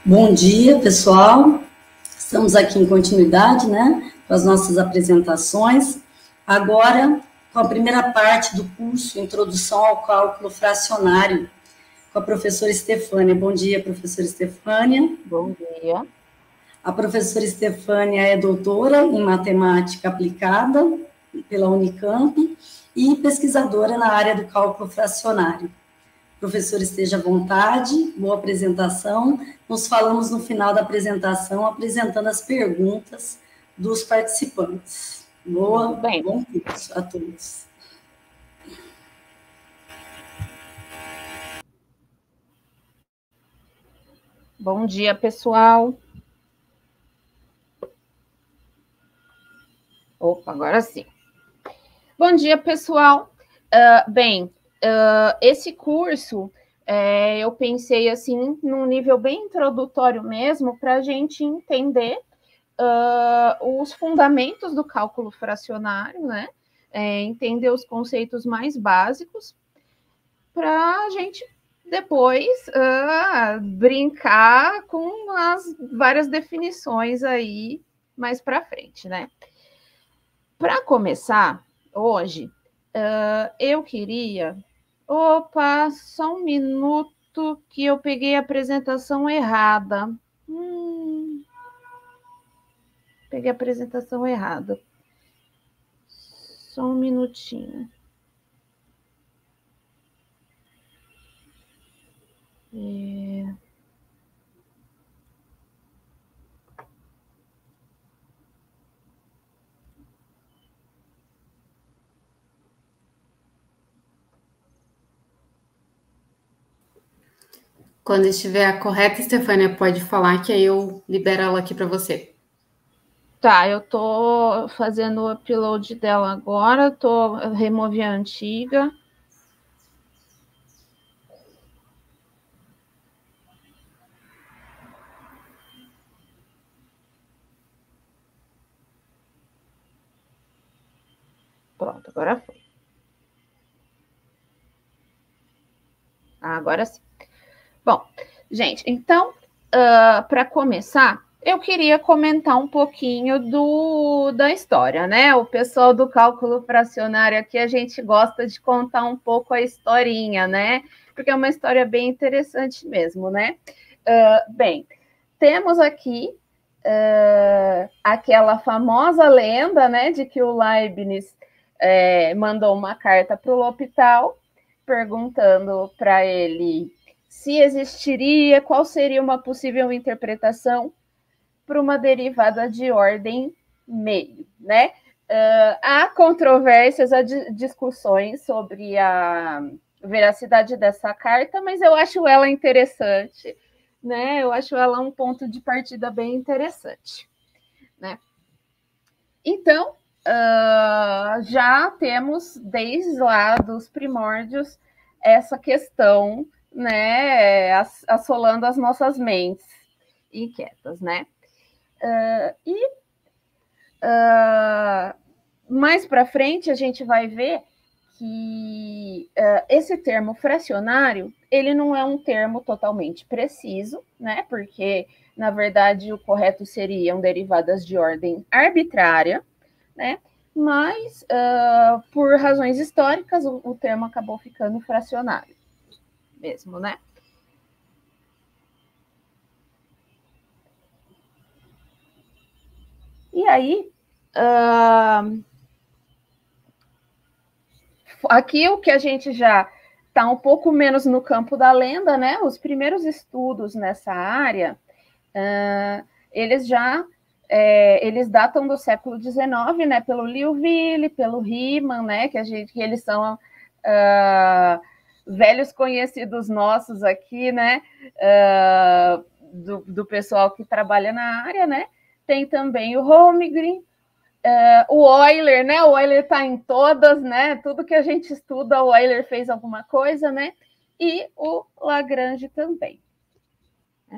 Bom dia, pessoal. Estamos aqui em continuidade, né, com as nossas apresentações. Agora, com a primeira parte do curso Introdução ao Cálculo Fracionário, com a professora Estefânia. Bom dia, professora Estefânia. Bom dia. A professora Estefânia é doutora em Matemática Aplicada pela Unicamp e pesquisadora na área do cálculo fracionário. Professor, esteja à vontade, boa apresentação. Nos falamos no final da apresentação, apresentando as perguntas dos participantes. Bom curso a todos. Bom dia, pessoal. Opa, agora sim. Bom dia, pessoal. Esse curso, eu pensei, assim, num nível bem introdutório mesmo, para a gente entender os fundamentos do cálculo fracionário, né? Entender os conceitos mais básicos, para a gente depois brincar com as várias definições aí mais para frente, né? Para começar, hoje, eu queria... Opa, só um minuto que eu peguei a apresentação errada. Peguei a apresentação errada. Só um minutinho. Quando estiver correta, Estefânia, pode falar que aí eu libero ela aqui para você. Tá, eu tô fazendo o upload dela agora, removi a antiga. Pronto, agora foi. Agora sim. Bom, gente, então, para começar, eu queria comentar um pouquinho da história, né? O pessoal do cálculo fracionário aqui, a gente gosta de contar um pouco a historinha, né? Porque é uma história bem interessante mesmo, né? Temos aqui aquela famosa lenda, né, de que o Leibniz mandou uma carta para o L'Hopital perguntando para ele se existiria, qual seria uma possível interpretação para uma derivada de ordem meio, né? Há controvérsias, há discussões sobre a veracidade dessa carta, mas eu acho ela interessante, né? Eu acho ela um ponto de partida bem interessante, né? Então, já temos, desde lá dos primórdios, essa questão, né, assolando as nossas mentes inquietas, né? Mais para frente, a gente vai ver que esse termo fracionário, ele não é um termo totalmente preciso, né? Porque, na verdade, o correto seriam derivadas de ordem arbitrária, né? Mas, por razões históricas, o termo acabou ficando fracionário mesmo, né? E aí, aqui o que a gente já está um pouco menos no campo da lenda, né? Os primeiros estudos nessa área, eles datam do século XIX, né? Pelo Liouville, pelo Riemann, né? Que eles são velhos conhecidos nossos aqui, né? Do pessoal que trabalha na área, né? Tem também o Holmgren, o Euler, né? O Euler está em todas, né? Tudo que a gente estuda, o Euler fez alguma coisa, né? E o Lagrange também. Né?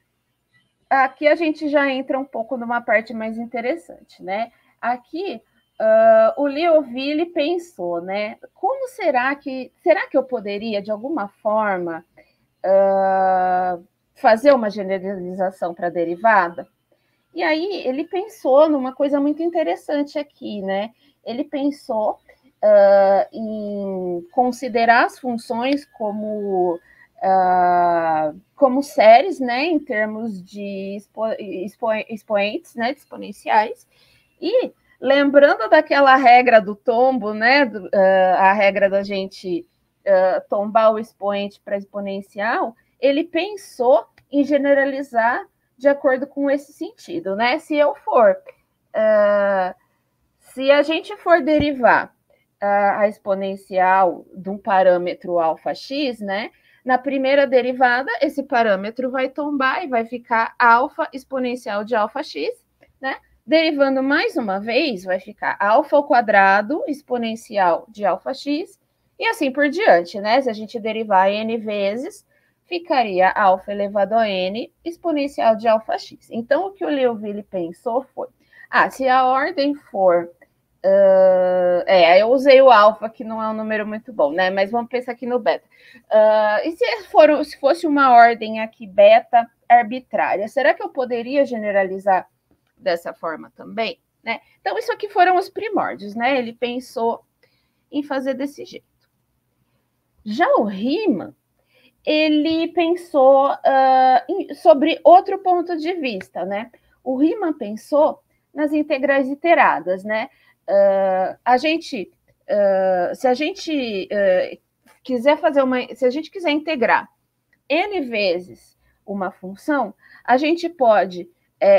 Aqui a gente já entra um pouco numa parte mais interessante, né? Aqui o Liouville pensou, né? Como será que eu poderia, de alguma forma, fazer uma generalização para a derivada? E aí ele pensou numa coisa muito interessante aqui, né? Ele pensou em considerar as funções como séries, né? Em termos de expoentes, né? De exponenciais. E lembrando daquela regra do tombo, né? A regra da gente tombar o expoente para exponencial, ele pensou em generalizar de acordo com esse sentido, né? Se a gente for derivar a exponencial de um parâmetro α(x), né? Na primeira derivada, esse parâmetro vai tombar e vai ficar alfa exponencial de α(x), né? Derivando mais uma vez, vai ficar α² exponencial de α(x), e assim por diante, né? Se a gente derivar n vezes, ficaria α elevado a n exponencial de α(x). Então, o que o Liouville pensou foi, se a ordem for... eu usei o alfa, que não é um número muito bom, né? Mas vamos pensar aqui no beta. E se fosse uma ordem aqui beta arbitrária, será que eu poderia generalizar dessa forma também? Né? Então, isso aqui foram os primórdios, né? Ele pensou em fazer desse jeito. Já o Riemann, ele pensou sobre outro ponto de vista, né? O Riemann pensou nas integrais iteradas, né? Se a gente quiser integrar n vezes uma função, a gente pode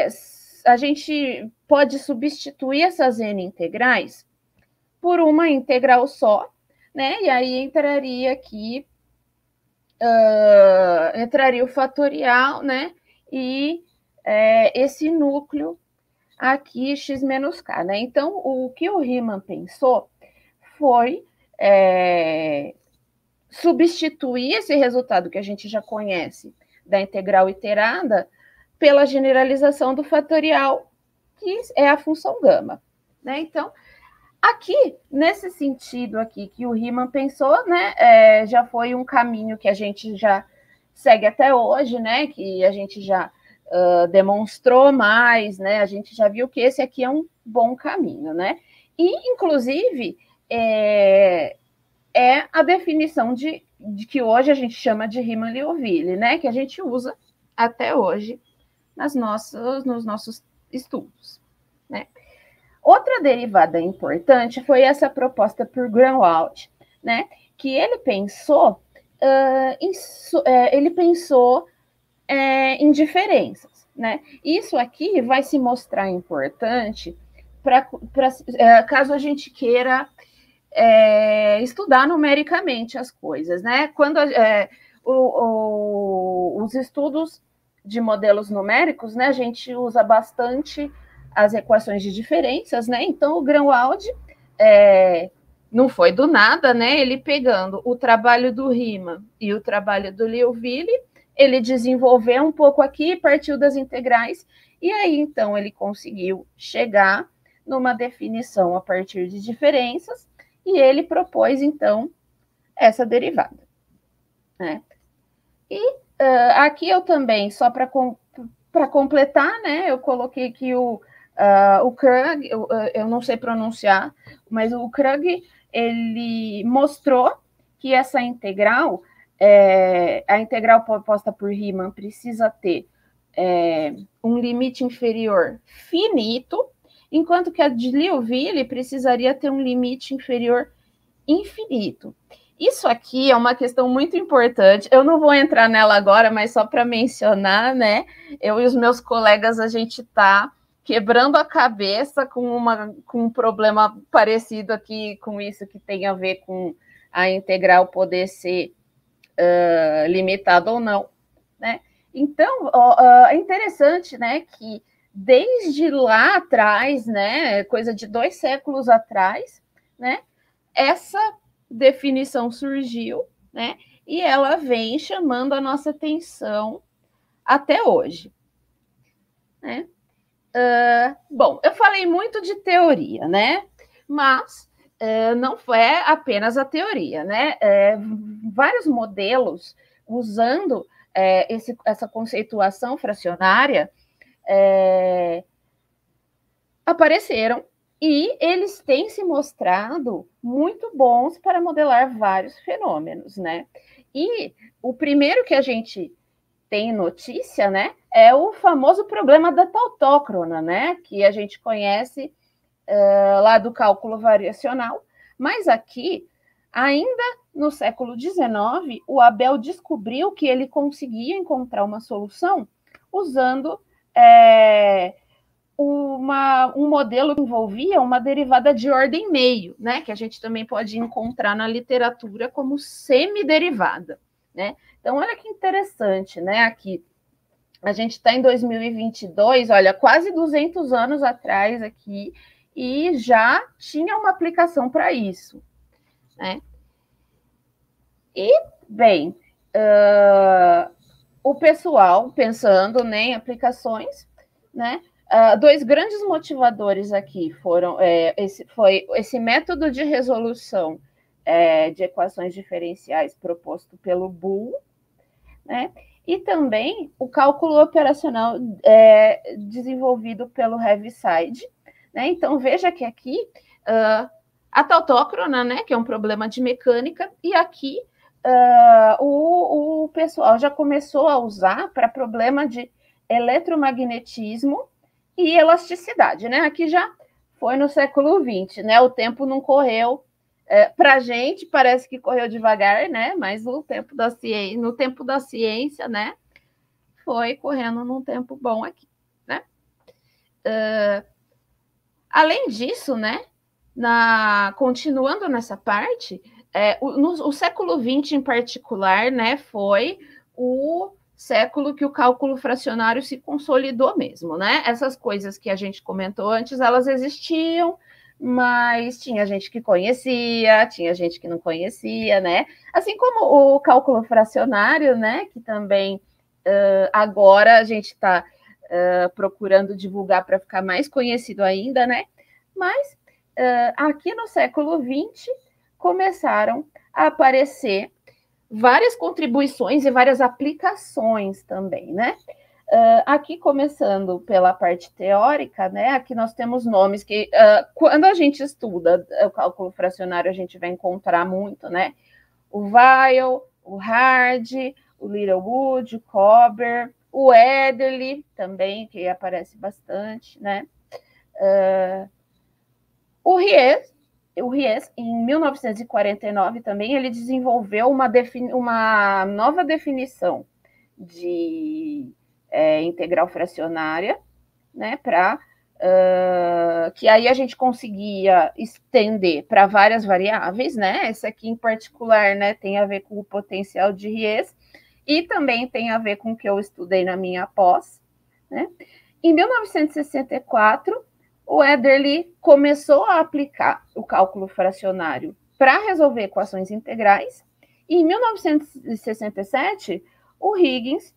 substituir essas n integrais por uma integral só, né? E aí entraria aqui entraria o fatorial, né? E esse núcleo aqui, x menos k, né? Então, o que o Riemann pensou foi substituir esse resultado que a gente já conhece da integral iterada pela generalização do fatorial, que é a função gama, né? Então, aqui, nesse sentido aqui que o Riemann pensou, né, já foi um caminho que a gente já segue até hoje, né, que a gente já demonstrou mais, né, a gente já viu que esse aqui é um bom caminho, né, e, inclusive, é a definição de que hoje a gente chama de Riemann-Liouville, né, que a gente usa até hoje nos nossos estudos, né. Outra derivada importante foi essa proposta por Grunwald, né, que ele pensou em diferenças, né? Isso aqui vai se mostrar importante caso a gente queira estudar numericamente as coisas, né? Quando os estudos de modelos numéricos, né, a gente usa bastante as equações de diferenças, né? Então, o Grunwald não foi do nada, né? Ele pegando o trabalho do Riemann e o trabalho do Liouville, ele desenvolveu um pouco aqui, partiu das integrais, e aí, então, ele conseguiu chegar numa definição a partir de diferenças, e ele propôs, então, essa derivada, né? E aqui eu também, só para completar, né, eu coloquei aqui o Krug, eu não sei pronunciar, mas o Krug, ele mostrou que essa integral, a integral proposta por Riemann precisa ter um limite inferior finito, enquanto que a de Liouville precisaria ter um limite inferior infinito. Isso aqui é uma questão muito importante. Eu não vou entrar nela agora, mas só para mencionar, né? Eu e os meus colegas, a gente está quebrando a cabeça com um problema parecido aqui com isso, que tem a ver com a integral poder ser limitada ou não, né? Então, é interessante, né, que desde lá atrás, né, coisa de 2 séculos atrás, né, essa definição surgiu, né, e ela vem chamando a nossa atenção até hoje, né? Bom, eu falei muito de teoria, né? mas não foi apenas a teoria, né? Vários modelos usando essa conceituação fracionária apareceram, e eles têm se mostrado muito bons para modelar vários fenômenos, né? E o primeiro que a gente tem notícia, né, é o famoso problema da tautócrona, né, que a gente conhece lá do cálculo variacional, mas aqui, ainda no século XIX, o Abel descobriu que ele conseguia encontrar uma solução usando um modelo que envolvia uma derivada de ordem meio, né, que a gente também pode encontrar na literatura como semiderivada, né? Então, olha que interessante, né? Aqui, a gente está em 2022, olha, quase 200 anos atrás aqui, e já tinha uma aplicação para isso, né? E, bem, o pessoal pensando, né, em aplicações, né? Dois grandes motivadores aqui foram esse método de resolução de equações diferenciais proposto pelo Boole, né? E também o cálculo operacional desenvolvido pelo Heaviside, né? Então, veja que aqui a tautócrona, né, que é um problema de mecânica, e aqui o pessoal já começou a usar para problema de eletromagnetismo e elasticidade, né? Aqui já foi no século XX, né? O tempo não correu. Para a gente parece que correu devagar, né? Mas no tempo da ciência, né? Foi correndo num tempo bom aqui, né? Além disso, né? Continuando nessa parte, o século XX em particular, né? Foi o século que o cálculo fracionário se consolidou mesmo, né? Essas coisas que a gente comentou antes, elas existiam, mas tinha gente que conhecia, tinha gente que não conhecia, né? Assim como o cálculo fracionário, né? Que também agora a gente está procurando divulgar para ficar mais conhecido ainda, né? Mas aqui no século XX começaram a aparecer várias contribuições e várias aplicações também, né? Aqui, começando pela parte teórica, né? Aqui nós temos nomes que, quando a gente estuda o cálculo fracionário, a gente vai encontrar muito, né? O Weil, o Hard, o Littlewood, o Kober, o Ederle também, que aparece bastante, né? O Ries, em 1949 também, ele desenvolveu uma nova definição de integral fracionária, né, que aí a gente conseguia estender para várias variáveis, né? Essa aqui em particular, né, tem a ver com o potencial de Ries e também tem a ver com o que eu estudei na minha pós, né? Em 1964, o Ederle começou a aplicar o cálculo fracionário para resolver equações integrais, e em 1967, o Huygens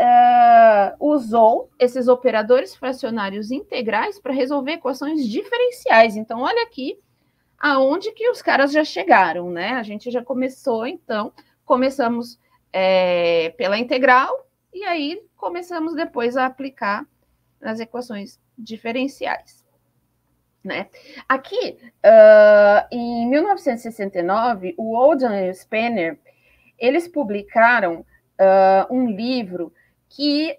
usou esses operadores fracionários integrais para resolver equações diferenciais. Então, olha aqui aonde que os caras já chegaram, né? A gente já começou, então, começamos pela integral, e aí começamos depois a aplicar nas equações diferenciais. Né? Aqui, em 1969, o Oldham e o Spener, eles publicaram um livro que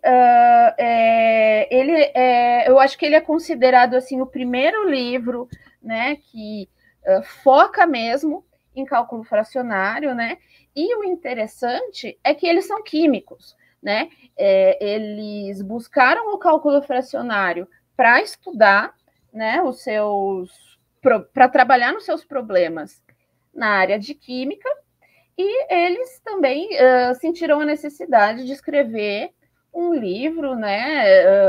eu acho que ele é considerado assim o primeiro livro, né, que foca mesmo em cálculo fracionário, né? E o interessante é que eles são químicos, né? Eles buscaram o cálculo fracionário para estudar, né, para trabalhar nos seus problemas na área de química, e eles também sentiram a necessidade de escrever um livro, né,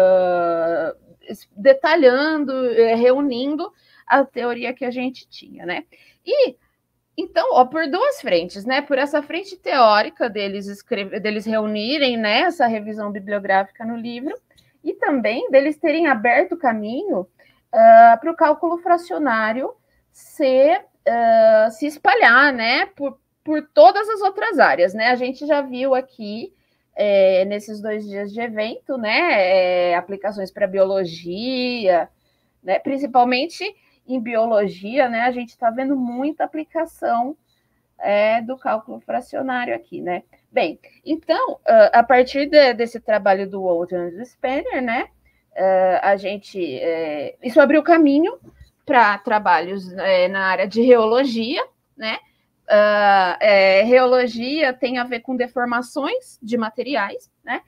detalhando, reunindo a teoria que a gente tinha, né? E então, por duas frentes, né? Por essa frente teórica deles reunirem, né, essa revisão bibliográfica no livro, e também deles terem aberto caminho para o cálculo fracionário se espalhar, né, por todas as outras áreas, né? A gente já viu aqui, nesses 2 dias de evento, né, aplicações para biologia, né, principalmente em biologia, né, a gente está vendo muita aplicação do cálculo fracionário aqui, né? Bem, então, a partir desse trabalho do Walton e do Spanner, né, isso abriu caminho para trabalhos na área de reologia, né? Reologia tem a ver com deformações de materiais, né?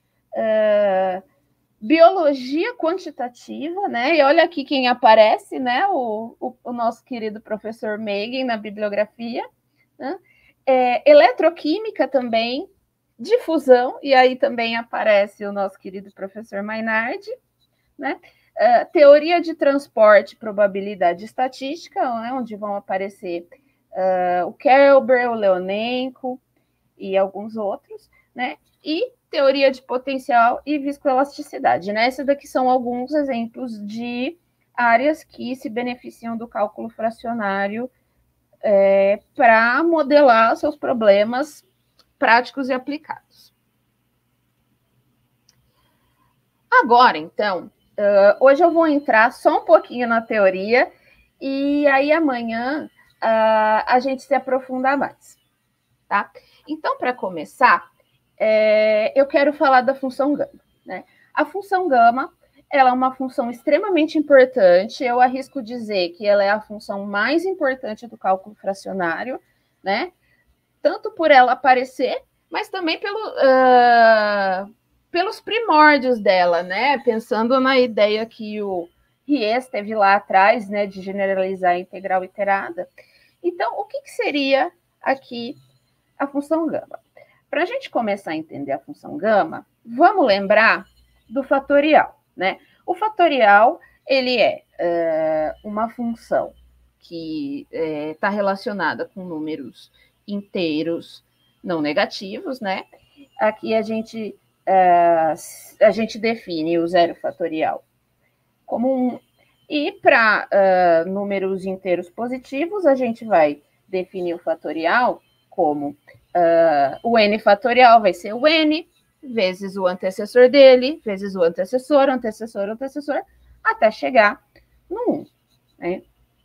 Biologia quantitativa, né? E olha aqui quem aparece, né? O nosso querido professor Megan na bibliografia, né? Eletroquímica também, difusão, e aí também aparece o nosso querido professor Mainardi, né? Teoria de transporte, probabilidade estatística, né? Onde vão aparecer o Kelber, o Leonenko e alguns outros, né? E teoria de potencial e viscoelasticidade, né? Esses daqui são alguns exemplos de áreas que se beneficiam do cálculo fracionário para modelar seus problemas práticos e aplicados. Agora, então, hoje eu vou entrar só um pouquinho na teoria e aí amanhã a gente se aprofunda mais, tá? Então, para começar, eu quero falar da função gama, né? A função gama, ela é uma função extremamente importante, eu arrisco dizer que ela é a função mais importante do cálculo fracionário, né? Tanto por ela aparecer, mas também pelos primórdios dela, né? Pensando na ideia que o Ries teve lá atrás, né, de generalizar a integral iterada. Então, o que seria aqui a função gama? Para a gente começar a entender a função gama, vamos lembrar do fatorial, né? O fatorial, ele é uma função que está relacionada com números inteiros não negativos, né? Aqui a gente define o zero fatorial como 1. E para números inteiros positivos, a gente vai definir o fatorial como o n fatorial vai ser o n vezes o antecessor dele, vezes o antecessor, antecessor, antecessor, até chegar no 1. Né?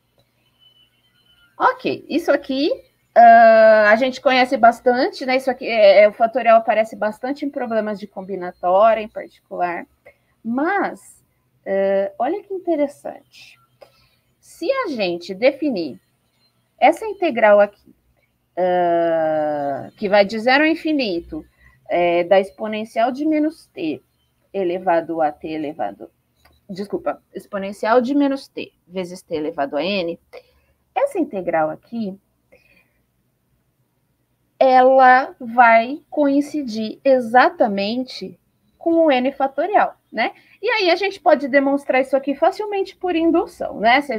Ok, isso aqui a gente conhece bastante, né? Isso aqui, o fatorial aparece bastante em problemas de combinatória, em particular. Mas, olha que interessante. Se a gente definir essa integral aqui, que vai de 0 ao infinito, da exponencial de menos t elevado a t elevado... Desculpa, exponencial de menos t vezes t elevado a n, essa integral aqui, ela vai coincidir exatamente com o n fatorial, né? E aí a gente pode demonstrar isso aqui facilmente por indução, né? Se a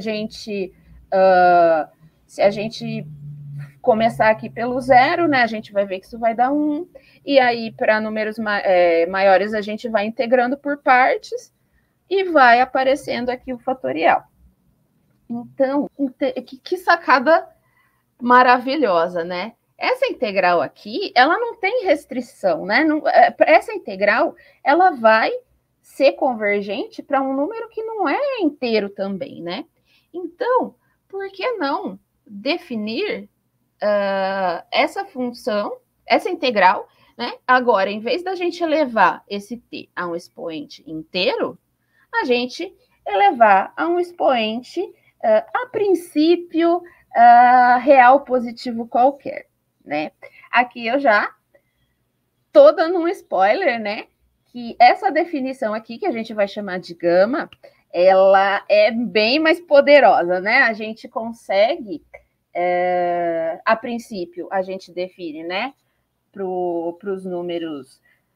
gente começar aqui pelo 0, né? A gente vai ver que isso vai dar 1. E aí, para números maiores, a gente vai integrando por partes e vai aparecendo aqui o fatorial. Então, que sacada maravilhosa, né? Essa integral aqui, ela não tem restrição, né? Essa integral, ela vai ser convergente para um número que não é inteiro também, né? Então, por que não definir essa função, essa integral, né? Agora, em vez da gente elevar esse t a um expoente inteiro, a gente elevar a um expoente, a princípio, real positivo qualquer, né? Aqui eu já tô dando um spoiler, né? Que essa definição aqui, que a gente vai chamar de gama, ela é bem mais poderosa, né? A gente consegue, a princípio, a gente define, né? Para os números,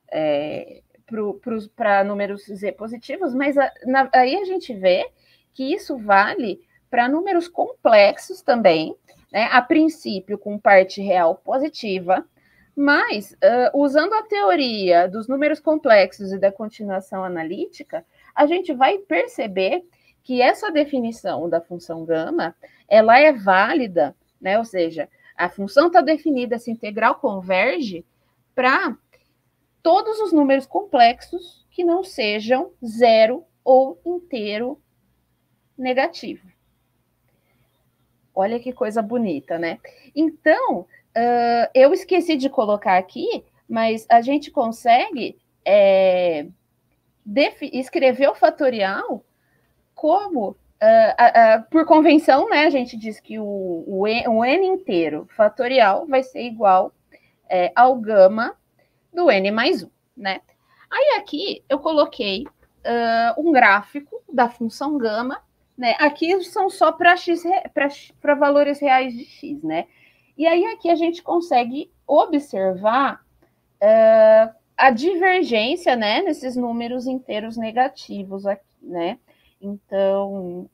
para números z positivos, mas aí a gente vê que isso vale para números complexos também, né? A princípio com parte real positiva, mas usando a teoria dos números complexos e da continuação analítica, a gente vai perceber que essa definição da função gama, ela é válida, né? Ou seja, a função está definida, essa integral converge para todos os números complexos que não sejam zero ou inteiro negativo. Olha que coisa bonita, né? Então, eu esqueci de colocar aqui, mas a gente consegue escrever o fatorial como, por convenção, né? A gente diz que o n inteiro fatorial vai ser igual ao gama do n mais 1, né? Aí aqui eu coloquei um gráfico da função gama, né? Aqui são só para valores reais de x, né? E aí aqui a gente consegue observar a divergência, né, nesses números inteiros negativos aqui, né? Então,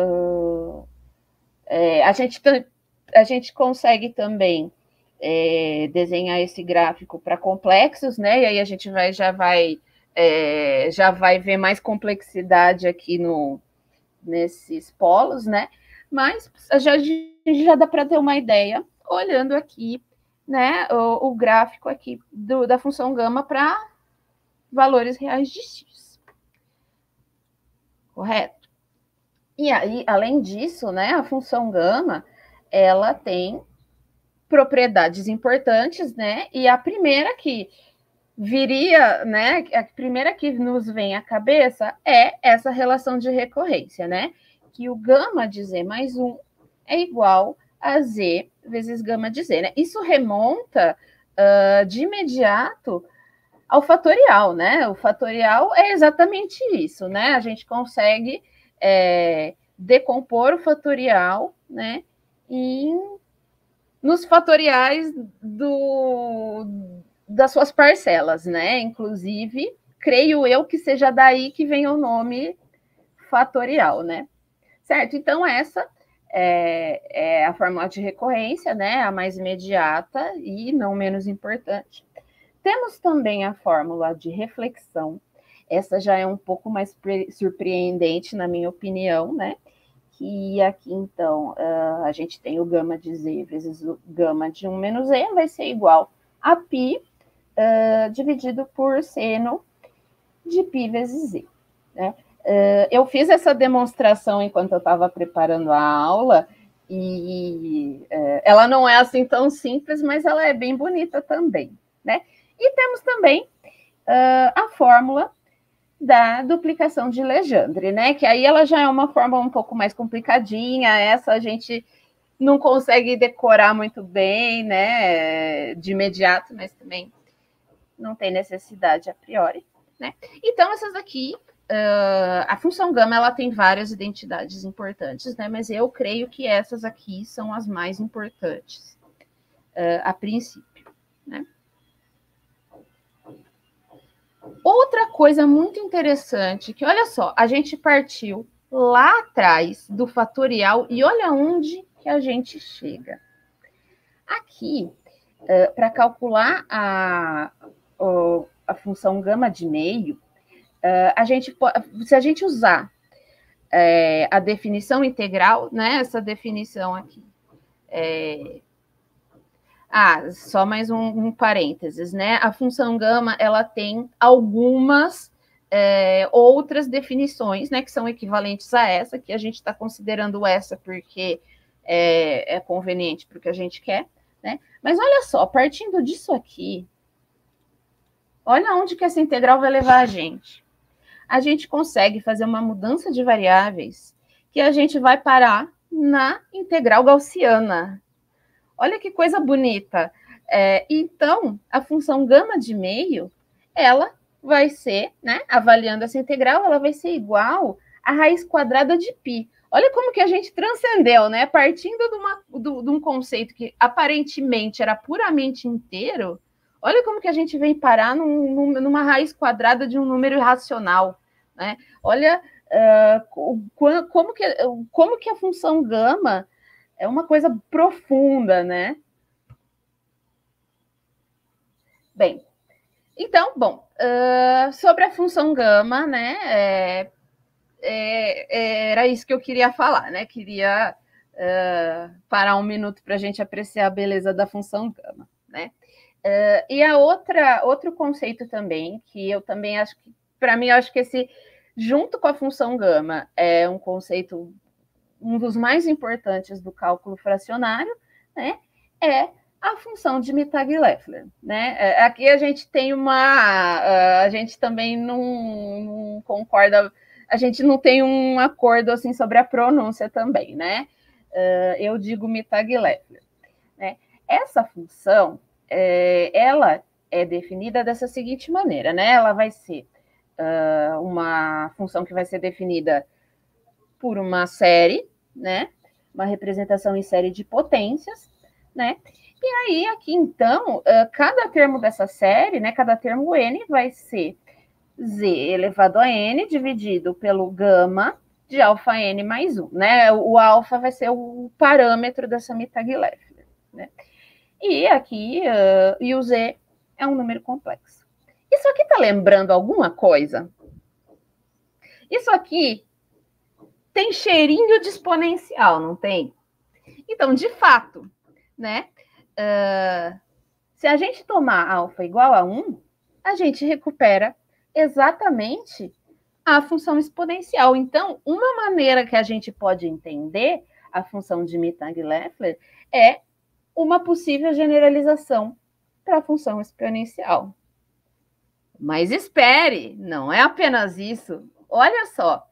a gente consegue também desenhar esse gráfico para complexos, né? E aí a gente já vai ver mais complexidade aqui nesses polos, né? Mas já dá para ter uma ideia olhando aqui, né, o gráfico aqui da função gama para valores reais de x. Correto? E aí, além disso, né, a função gama, ela tem propriedades importantes, né? E a primeira que viria, né, a primeira que nos vem à cabeça é essa relação de recorrência, né? Que o gama de z mais 1 é igual a z vezes gama de z, né? Isso remonta de imediato ao fatorial, né? O fatorial é exatamente isso, né? A gente consegue decompor o fatorial, né, nos fatoriais das suas parcelas, né? Inclusive, creio eu que seja daí que vem o nome fatorial, né? Certo? Então, essa é a fórmula de recorrência, né? A mais imediata e não menos importante. Temos também a fórmula de reflexão. Essa já é um pouco mais surpreendente, na minha opinião, né? Que aqui, então, a gente tem o gama de z vezes o gama de 1 menos z, vai ser igual a π dividido por seno de π vezes z, né? Eu fiz essa demonstração enquanto eu estava preparando a aula, e ela não é assim tão simples, mas ela é bem bonita também, né? E temos também a fórmula da duplicação de Legendre, né? Que aí ela já é uma fórmula um pouco mais complicadinha, essa a gente não consegue decorar muito bem, né? De imediato, mas também não tem necessidade a priori, né? Então, essas aqui, a função gama, ela tem várias identidades importantes, né? Mas eu creio que essas aqui são as mais importantes, a princípio, né? Outra coisa muito interessante, que olha só, a gente partiu lá atrás do fatorial e olha onde que a gente chega. Aqui, para calcular a função gama de meio, se a gente usar a definição integral, né, essa definição aqui, só mais um parênteses, né? A função gama, ela tem algumas outras definições, né, que são equivalentes a essa, que a gente está considerando essa porque é conveniente para o que a gente quer, né? Mas olha só, partindo disso aqui, olha onde que essa integral vai levar a gente. A gente consegue fazer uma mudança de variáveis que a gente vai parar na integral gaussiana. Olha que coisa bonita. Então, a função gama de meio, ela vai ser, né, avaliando essa integral, ela vai ser igual à raiz quadrada de π. Olha como que a gente transcendeu, né? Partindo de um conceito que aparentemente era puramente inteiro, olha como que a gente vem parar numa raiz quadrada de um número irracional, né? Olha como que a função gama é uma coisa profunda, né? Bem, então, sobre a função gama, né? era isso que eu queria falar, né? Queria parar um minuto para a gente apreciar a beleza da função gama, né? E outro conceito também, que eu também acho que, para mim, eu acho que esse, junto com a função gama, é um conceito, um dos mais importantes do cálculo fracionário, né? É a função de Mittag-Leffler, né? Aqui a gente tem a gente também não concorda, a gente não tem um acordo assim sobre a pronúncia também, né? Eu digo Mittag-Leffler, né? Essa função, ela é definida dessa seguinte maneira, né? Ela vai ser uma função que vai ser definida por uma série, né? Uma representação em série de potências, né? E aí, aqui, então, cada termo dessa série, né? Cada termo n vai ser z elevado a n dividido pelo gama de alfa n mais 1, né? O alfa vai ser o parâmetro dessa Mittag-Leffler, né? E aqui, e o z é um número complexo. Isso aqui tá lembrando alguma coisa? Isso aqui tem cheirinho de exponencial, não tem? Então, de fato, né? Se a gente tomar alfa igual a 1, a gente recupera exatamente a função exponencial. Então, uma maneira que a gente pode entender a função de Mittag-Leffler é uma possível generalização para a função exponencial. Mas espere, não é apenas isso. Olha só,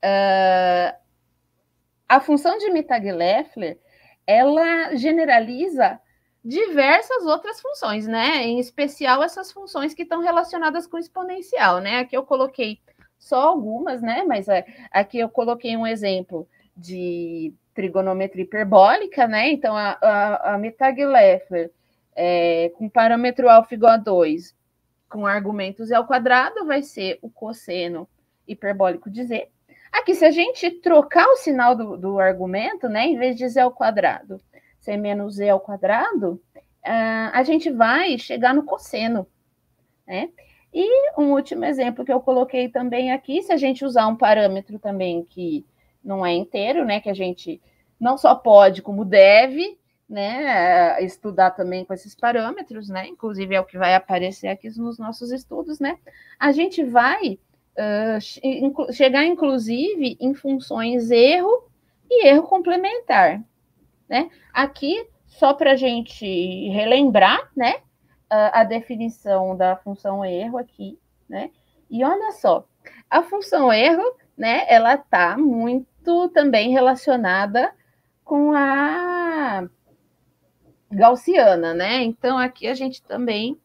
a função de Mittag-Leffler, ela generaliza diversas outras funções, né? Em especial essas funções que estão relacionadas com exponencial, né? Aqui eu coloquei só algumas, né? Mas aqui eu coloquei um exemplo de trigonometria hiperbólica, né? Então, a Mittag-Leffler com parâmetro alfa igual a 2, com argumentos z ao quadrado, vai ser o cosseno hiperbólico de z. Aqui, se a gente trocar o sinal do argumento, né? Em vez de z ao quadrado, ser menos z ao quadrado, a gente vai chegar no cosseno, né? E um último exemplo que eu coloquei também aqui, se a gente usar um parâmetro também que não é inteiro, né? Que a gente não só pode, como deve, né? Estudar também com esses parâmetros, né? Inclusive é o que vai aparecer aqui nos nossos estudos, né? A gente vai chegar, inclusive, em funções erro e erro complementar, né? Aqui, só para a gente relembrar, né? A definição da função erro aqui, né? E olha só, a função erro, né? Ela está muito também relacionada com a gaussiana, né? Então, aqui a gente também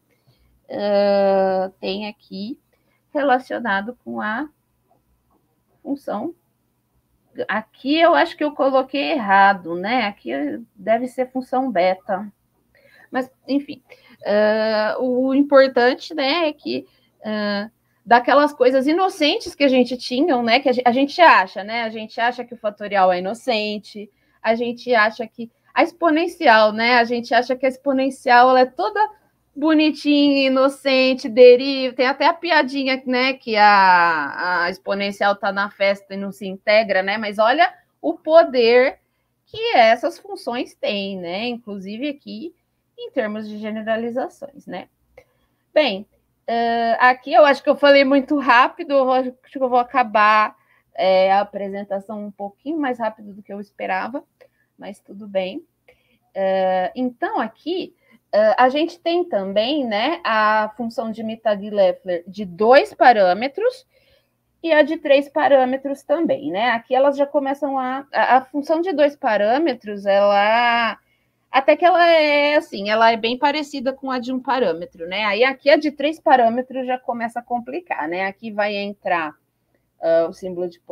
tem aqui relacionado com a função. Aqui eu acho que eu coloquei errado, né? Aqui deve ser função beta. Mas, enfim, o importante, né, é que daquelas coisas inocentes que a gente tinha, né, que a gente acha, né? A gente acha que o fatorial é inocente, a gente acha que a exponencial, né? A gente acha que a exponencial ela é toda bonitinha, inocente, deriva. Tem até a piadinha, né? Que a exponencial tá na festa e não se integra, né? Mas olha o poder que essas funções têm, né? Inclusive aqui em termos de generalizações, né? Bem, aqui eu acho que eu falei muito rápido, eu acho que eu vou acabar a apresentação um pouquinho mais rápido do que eu esperava, mas tudo bem. Então, aqui, a gente tem também, né, a função de Mittag-Leffler de 2 parâmetros e a de 3 parâmetros também, né? Aqui elas já começam a função de 2 parâmetros, ela... Até que ela é assim, ela é bem parecida com a de 1 parâmetro, né? Aí aqui a de 3 parâmetros já começa a complicar, né? Aqui vai entrar o símbolo de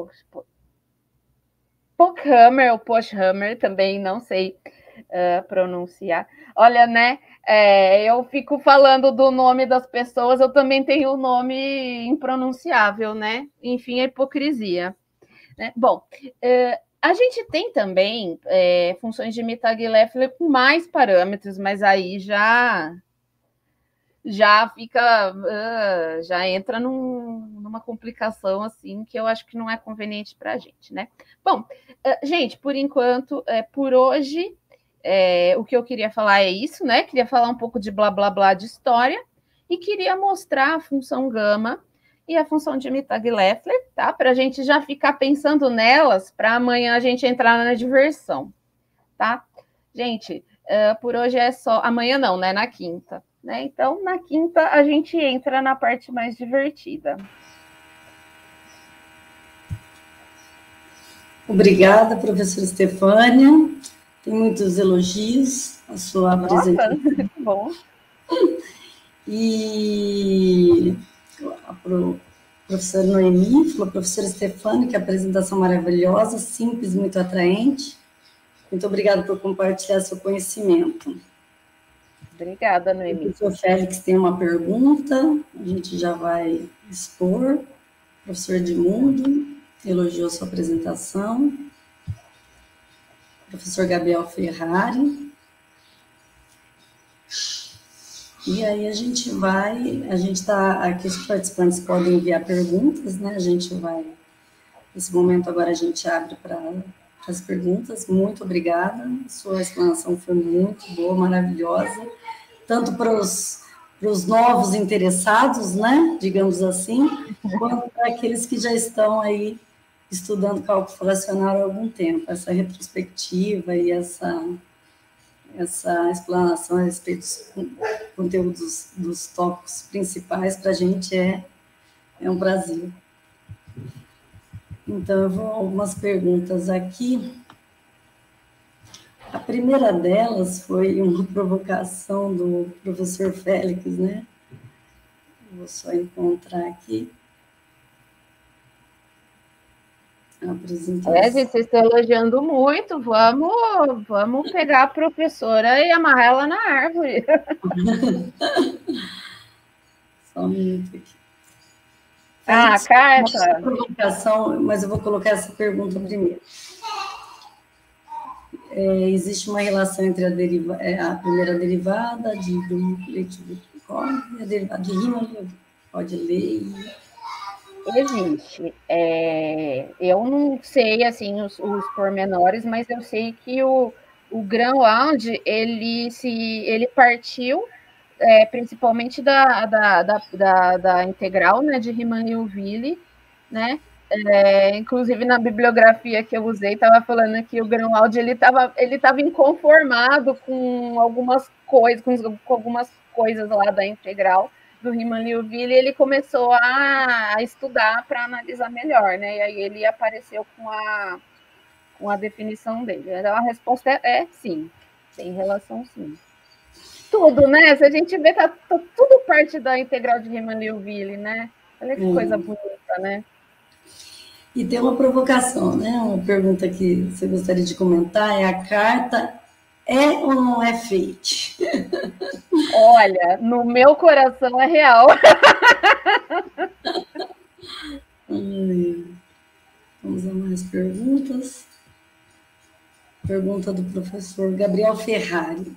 Pochhammer ou Pochhammer, também não sei pronunciar. Olha, né? Eu fico falando do nome das pessoas, eu também tenho o nome impronunciável, né? Enfim, a hipocrisia. Né? Bom, a gente tem também funções de Mittag-Leffler com mais parâmetros, mas aí já já fica, já entra numa complicação assim que eu acho que não é conveniente para a gente, né? Bom, gente, por enquanto, por hoje, o que eu queria falar é isso, né? Queria falar um pouco de blá blá blá de história e queria mostrar a função gama e a função de Mittag-Leffler, tá? Para a gente já ficar pensando nelas para amanhã a gente entrar na diversão, tá? Gente, por hoje é só. Amanhã não, né? Na quinta. Né? Então, na quinta, a gente entra na parte mais divertida. Obrigada, professora Estefânia. Tem muitos elogios à sua apresentação. Muito bom. E a professora Noemi falou, professora Estefânia, que apresentação maravilhosa, simples, muito atraente. Muito obrigada por compartilhar seu conhecimento. Obrigada, Noemi. O professor Félix tem uma pergunta, a gente já vai expor. O professor Edmundo elogiou sua apresentação. O professor Gabriel Ferrari. E aí a gente está aqui, os participantes podem enviar perguntas, né? A gente vai, nesse momento agora a gente abre para as perguntas. Muito obrigada, sua explanação foi muito boa, maravilhosa, tanto para os novos interessados, né? Digamos assim, quanto para aqueles que já estão aí estudando cálculo fracionário há algum tempo. Essa retrospectiva e essa explanação a respeito dos conteúdos dos tópicos principais, para a gente é um prazer. Então, eu vou algumas perguntas aqui. A primeira delas foi uma provocação do professor Félix, né? Vou só encontrar aqui a apresentação. Gente, vocês estão elogiando muito, vamos pegar a professora e amarrar ela na árvore. Só um minuto aqui. A carta. Provocação, mas eu vou colocar essa pergunta primeiro. Existe uma relação entre a primeira derivada do coletivo e a derivada de Riemann? Pode ler. Existe. Eu não sei assim os pormenores, mas eu sei que o Grunwald ele partiu principalmente da integral, né, de Riemann-Liouville, né? Inclusive na bibliografia que eu usei estava falando que o Grunwald ele estava inconformado com algumas coisas, com algumas coisas lá da integral do Riemann-Liouville, ele começou a estudar para analisar melhor, né? E aí ele apareceu com a definição dele. Então a resposta é sim, tem relação sim. Tudo, né? Se a gente vê, tá tudo parte da integral de Riemann-Liouville, né? Olha que coisa bonita, né? E tem uma provocação, né? Uma pergunta que você gostaria de comentar é: a carta é ou não é fake? Olha, no meu coração é real. Vamos a mais perguntas. Pergunta do professor Gabriel Ferrari.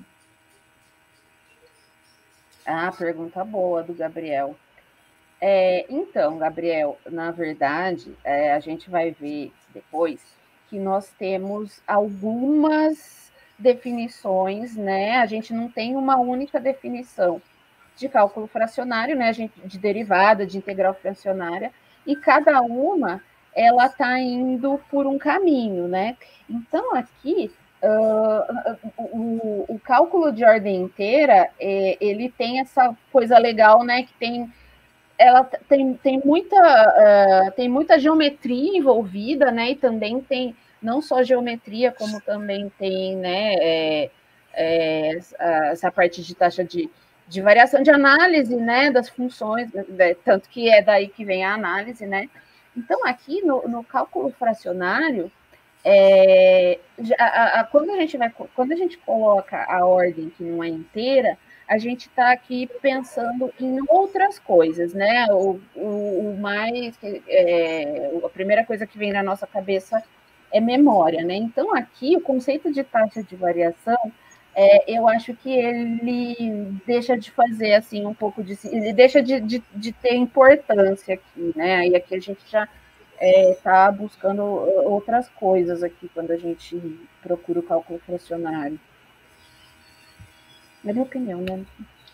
Pergunta boa do Gabriel. Então, Gabriel, na verdade, a gente vai ver depois que nós temos algumas definições, né? A gente não tem uma única definição de cálculo fracionário, né? De derivada, de integral fracionária, e cada uma ela está indo por um caminho, né? Então, aqui, o cálculo de ordem inteira, ele tem essa coisa legal, né? Que ela tem muita geometria envolvida, né? E também tem não só geometria, como também tem, né? Essa parte de taxa de variação, de análise, né? Das funções, tanto que é daí que vem a análise, né? Então, aqui no cálculo fracionário, quando a gente coloca a ordem que não é inteira, a gente está aqui pensando em outras coisas, né? A primeira coisa que vem na nossa cabeça é memória, né? Então, aqui, o conceito de taxa de variação, eu acho que ele deixa de fazer assim um pouco de, ele deixa de ter importância aqui, né? E aqui a gente já está buscando outras coisas aqui quando a gente procura o cálculo fracionário. É minha opinião, né?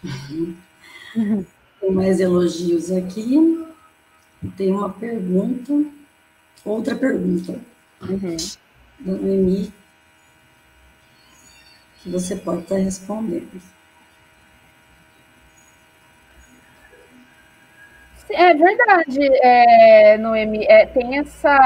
Tem mais elogios aqui. Tem uma pergunta, outra pergunta, da Noemi, que você pode estar respondendo. É verdade, Noemi, tem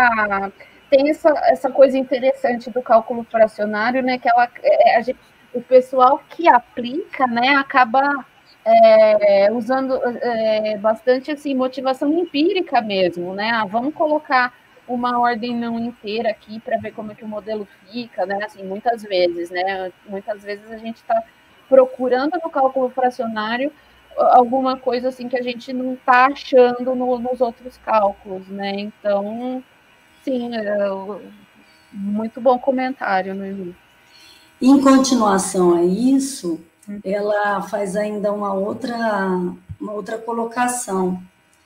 essa coisa interessante do cálculo fracionário, né? Que o pessoal que aplica, né, acaba usando bastante assim, motivação empírica mesmo, né? Vamos colocar uma ordem não inteira aqui para ver como é que o modelo fica, né? Assim, muitas vezes, né? Muitas vezes a gente está procurando no cálculo fracionário alguma coisa assim que a gente não está achando nos outros cálculos, né? Então, sim, muito bom comentário, Noemi. Em continuação a isso, ela faz ainda uma outra colocação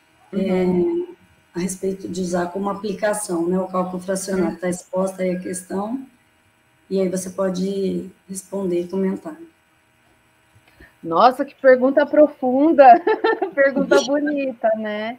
a respeito de usar como aplicação, né? O cálculo fracionário está exposta aí a questão, e aí você pode responder e comentar. Nossa, que pergunta profunda, pergunta bonita, né?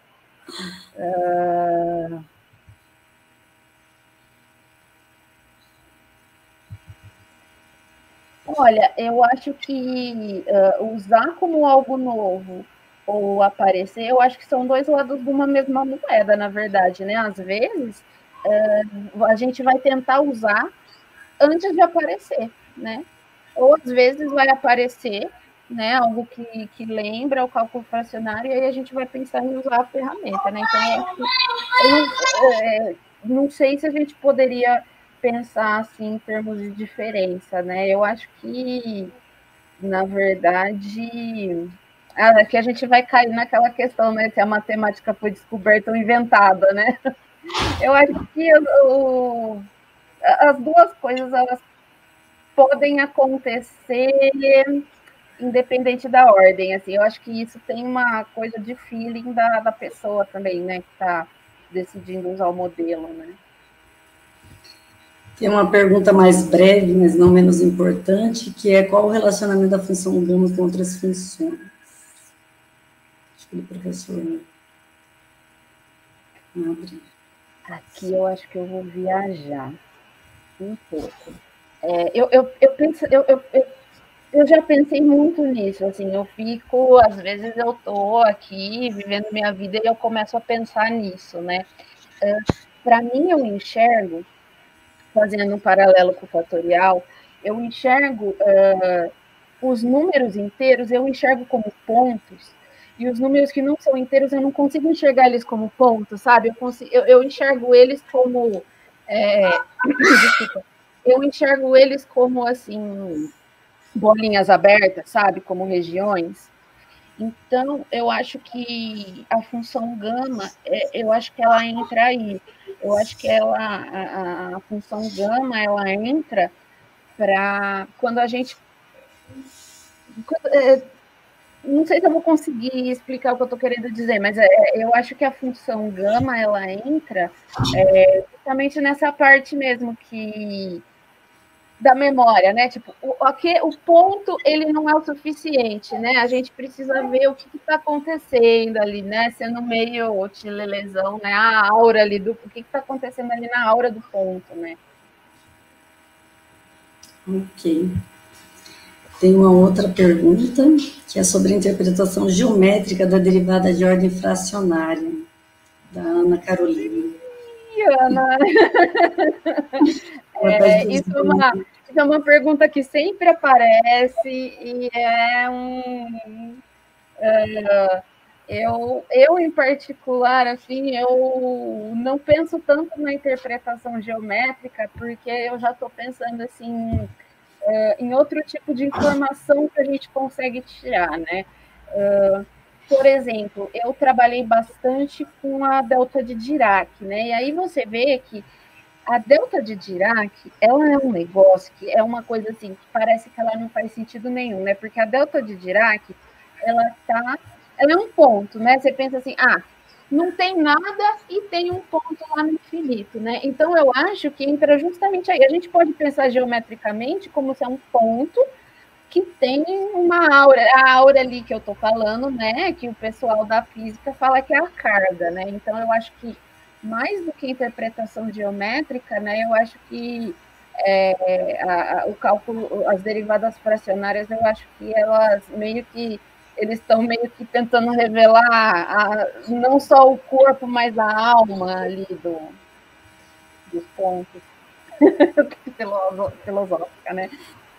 Olha, eu acho que usar como algo novo ou aparecer, eu acho que são dois lados de uma mesma moeda, na verdade, né? Às vezes, a gente vai tentar usar antes de aparecer, né? Ou às vezes vai aparecer, né, algo que lembra o cálculo fracionário, e aí a gente vai pensar em usar a ferramenta, né? Então, eu acho que não sei se a gente poderia pensar assim em termos de diferença, né? Eu acho que, na verdade, aqui a gente vai cair naquela questão, né, se a matemática foi descoberta ou inventada, né? Eu acho que as duas coisas elas podem acontecer independente da ordem, assim, eu acho que isso tem uma coisa de feeling da pessoa também, né, que está decidindo usar o modelo, né. Tem uma pergunta mais breve, mas não menos importante, que é qual o relacionamento da função gama com outras funções? Acho que o professor, né? Aqui eu acho que eu vou viajar um pouco. Eu já pensei muito nisso, assim, eu fico, às vezes eu tô aqui vivendo minha vida e eu começo a pensar nisso, né. Para mim, eu enxergo, fazendo um paralelo com o fatorial, eu enxergo os números inteiros, eu enxergo como pontos, e os números que não são inteiros, eu não consigo enxergar eles como pontos, sabe? Eu enxergo eles como. Desculpa. Eu enxergo eles como, assim, bolinhas abertas, sabe? Como regiões. Então, eu acho que a função gama, eu acho que ela entra aí. Eu acho que a função gama, ela entra para quando a gente. Não sei se eu vou conseguir explicar o que eu estou querendo dizer, mas eu acho que a função gama, ela entra justamente nessa parte mesmo que da memória, né? Tipo, o ponto ele não é o suficiente, né? A gente precisa ver o que está acontecendo ali, né? Sendo meio tilelezão, né? A aura ali o que está acontecendo ali na aura do ponto, né? Ok. Tem uma outra pergunta, que é sobre a interpretação geométrica da derivada de ordem fracionária, da Ana Carolina. Ana! Isso é uma pergunta que sempre aparece e eu, em particular, assim, eu não penso tanto na interpretação geométrica, porque eu já estou pensando, assim, em outro tipo de informação que a gente consegue tirar, né? Por exemplo, eu trabalhei bastante com a delta de Dirac, né? E aí você vê que A delta de Dirac, ela é um negócio que é uma coisa assim, que parece que ela não faz sentido nenhum, né? Porque a delta de Dirac, ela é um ponto, né? Você pensa assim, não tem nada e tem um ponto lá no infinito, né? Então eu acho que entra justamente aí. A gente pode pensar geometricamente como se é um ponto que tem uma aura, a aura ali que eu estou falando, né? Que o pessoal da física fala que é a carga, né? Então eu acho que mais do que interpretação geométrica, né? Eu acho que o cálculo, as derivadas fracionárias, eu acho que eles estão meio que tentando revelar não só o corpo, mas a alma ali dos pontos filosófica, né?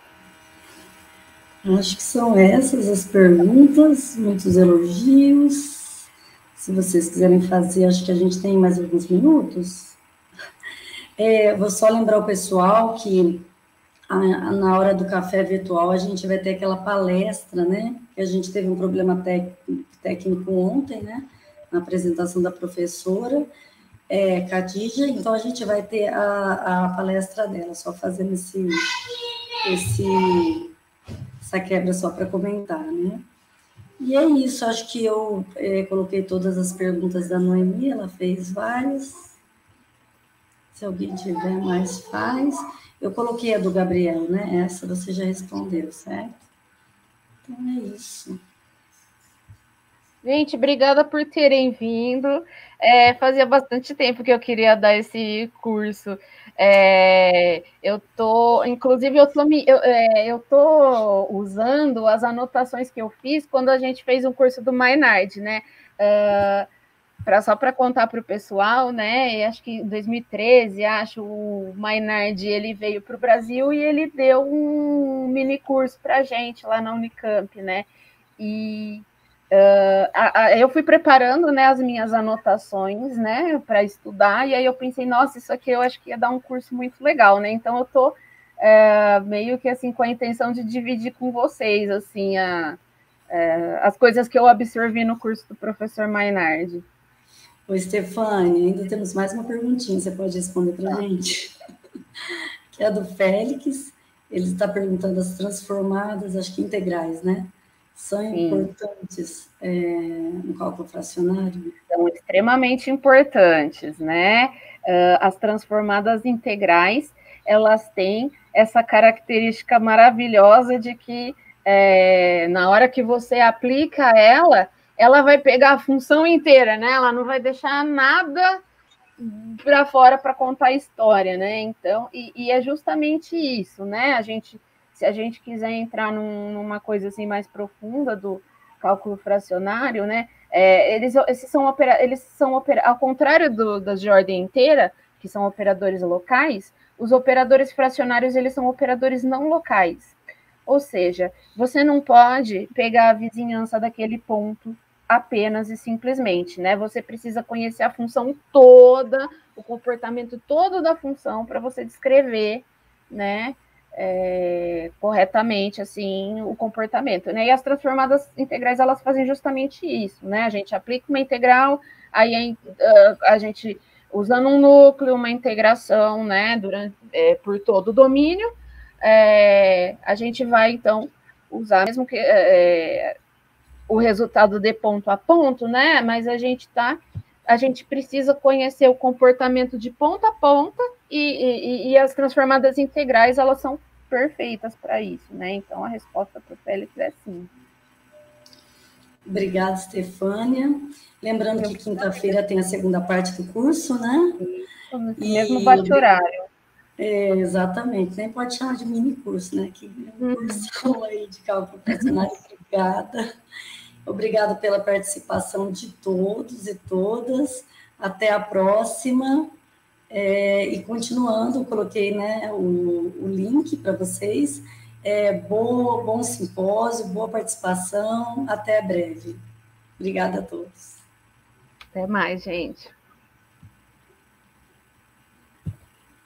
Acho que são essas as perguntas, muitos elogios. Se vocês quiserem fazer, acho que a gente tem mais alguns minutos. Vou só lembrar o pessoal que na hora do café virtual a gente vai ter aquela palestra, né? Que a gente teve um problema técnico ontem, né? Na apresentação da professora Khadija, então a gente vai ter a palestra dela, só fazendo essa quebra só para comentar, né? E é isso, acho que eu coloquei todas as perguntas da Noemi, ela fez várias. Se alguém tiver mais, faz. Eu coloquei a do Gabriel, né? Essa você já respondeu, certo? Então é isso. Gente, obrigada por terem vindo. Fazia bastante tempo que eu queria dar esse curso. Inclusive, eu tô usando as anotações que eu fiz quando a gente fez um curso do Maynard, né? Só para contar para o pessoal, né? Acho que em 2013, o Maynard ele veio para o Brasil e ele deu um mini curso para a gente lá na Unicamp, né? E eu fui preparando, né, as minhas anotações, né, para estudar, e aí eu pensei, nossa, isso aqui eu acho que ia dar um curso muito legal, né? Então eu tô meio que assim com a intenção de dividir com vocês assim as coisas que eu absorvi no curso do professor Maynard. Oi, Stefane, ainda temos mais uma perguntinha, você pode responder para a gente? Que é a do Félix, ele está perguntando as transformadas, acho que integrais, né? São importantes no cálculo fracionário? São extremamente importantes, né? As transformadas integrais, elas têm essa característica maravilhosa de que na hora que você aplica ela vai pegar a função inteira, né? Ela não vai deixar nada para fora para contar a história, né? Então, e é justamente isso, né? Se a gente quiser entrar numa coisa assim mais profunda do cálculo fracionário, né? Eles são ao contrário das de ordem inteira, que são operadores locais, os operadores fracionários eles são operadores não locais. Ou seja, você não pode pegar a vizinhança daquele ponto apenas e simplesmente, né? Você precisa conhecer a função toda, o comportamento todo da função para você descrever, né? Corretamente assim o comportamento, né? E as transformadas integrais elas fazem justamente isso, né? A gente aplica uma integral, aí a gente usando um núcleo, uma integração, né? Por todo o domínio, a gente vai então usar mesmo que o resultado de ponto a ponto, né? Mas a gente precisa conhecer o comportamento de ponta a ponta e as transformadas integrais elas são perfeitas para isso, né? Então a resposta para o Félix é sim. Obrigada, Stefânia. Lembrando que quinta-feira tem a segunda parte do curso, né? Isso, mesmo bate-horário. Exatamente, nem pode chamar de mini curso, né? Que é um curso aí de cálculo fracionário. Obrigada. Obrigada pela participação de todos e todas. Até a próxima. E continuando, eu coloquei, né, o link para vocês. Bom simpósio, boa participação. Até breve. Obrigada a todos. Até mais, gente.